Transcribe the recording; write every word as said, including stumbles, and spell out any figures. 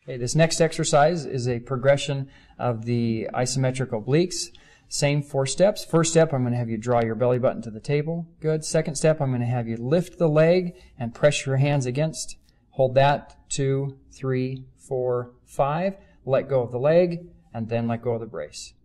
Okay, this next exercise is a progression of the isometric obliques. Same four steps. First step, I'm going to have you draw your belly button to the table. Good. Second step, I'm going to have you lift the leg and press your hands against. Hold that. Two, three, four, five. Let go of the leg, and then let go of the brace.